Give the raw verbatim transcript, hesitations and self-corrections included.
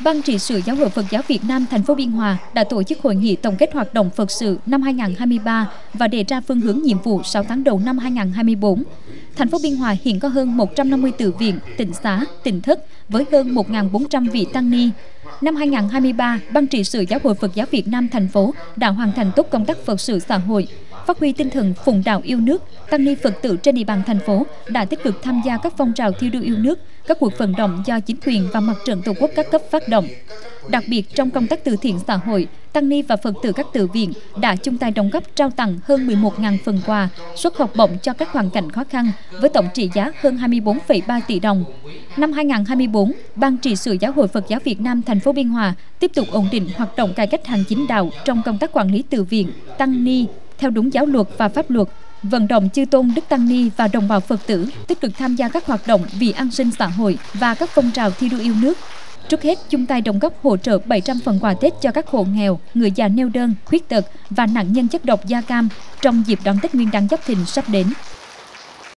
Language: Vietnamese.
Ban trị sự Giáo hội Phật giáo Việt Nam thành phố Biên Hòa đã tổ chức hội nghị tổng kết hoạt động Phật sự năm hai nghìn không trăm hai mươi ba và đề ra phương hướng nhiệm vụ sáu tháng đầu năm hai nghìn không trăm hai mươi tư. Thành phố Biên Hòa hiện có hơn một trăm năm mươi tự viện, tịnh xá, tịnh thất với hơn một nghìn bốn trăm vị tăng ni. Năm hai nghìn không trăm hai mươi ba, Ban trị sự Giáo hội Phật giáo Việt Nam thành phố đã hoàn thành tốt công tác Phật sự xã hội, phát huy tinh thần phụng đạo yêu nước. Tăng ni Phật tử trên địa bàn thành phố đã tích cực tham gia các phong trào thi đua yêu nước, các cuộc vận động do chính quyền và mặt trận tổ quốc các cấp phát động. Đặc biệt trong công tác từ thiện xã hội, tăng ni và Phật tử các tự viện đã chung tay đóng góp trao tặng hơn mười một nghìn phần quà, suất học bổng cho các hoàn cảnh khó khăn với tổng trị giá hơn hai mươi tư phẩy ba tỷ đồng. Năm hai nghìn không trăm hai mươi tư, Ban trị sự Giáo hội Phật giáo Việt Nam thành phố Biên Hòa tiếp tục ổn định hoạt động cải cách hành chính đạo trong công tác quản lý tự viện, tăng ni theo đúng giáo luật và pháp luật, vận động chư tôn đức tăng ni và đồng bào Phật tử tích cực tham gia các hoạt động vì an sinh xã hội và các phong trào thi đua yêu nước. Trước hết, chung tay đóng góp hỗ trợ bảy trăm phần quà Tết cho các hộ nghèo, người già neo đơn, khuyết tật và nạn nhân chất độc da cam trong dịp đón Tết Nguyên đán Giáp Thìn sắp đến.